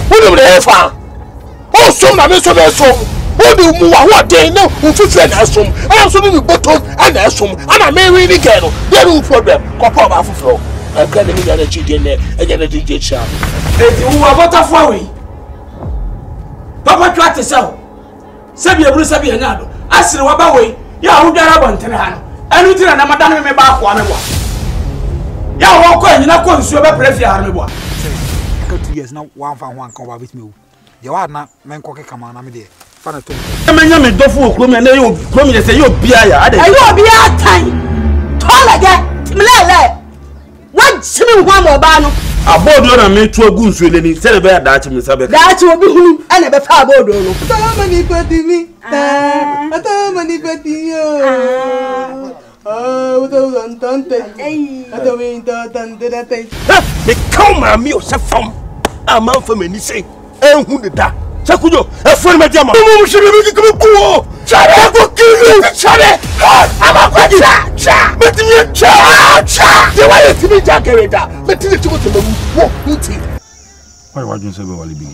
Who the fan? Oh, some of us are so. What do you want? They know who to send us some. I'm so many bottom and there's some. And I may really get no problem. Copper off the floor. I'm going to get a chicken there and get a DJ shop. Who are butterfly? Papa tried to sell. Sabia Bruce Sabia Nado. I said, what about way? Ya who got up on Tenhan. Anything and I'm done with me back one hour. Ya walk on, you're not going to swear a pressure. I got 2 years now, one for one come with me. You are not men cocky come on, I'm there. Fan of I'm a dofu, come and you come and say you'll be a time. Tall again, Timele. What swimming one more banner? A board on me to a goose with any celebrate that to me. That will be whom and never far board. How many petty me? How many petty you? Oh, those undaunted. I don't mean that they come my meal from a month for me, say, and who did that? Sakudo, a friend, my dear, who should be cool. Shut up, will kill you. Shut it. I'm a good chat. But you chat. You want to be Jackie, but you to walk with it. Why would you say, well, be?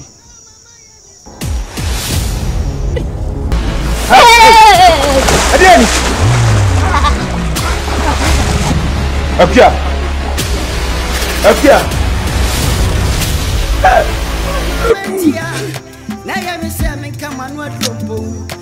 Again. Up here. Up here. Now, I'm come on, what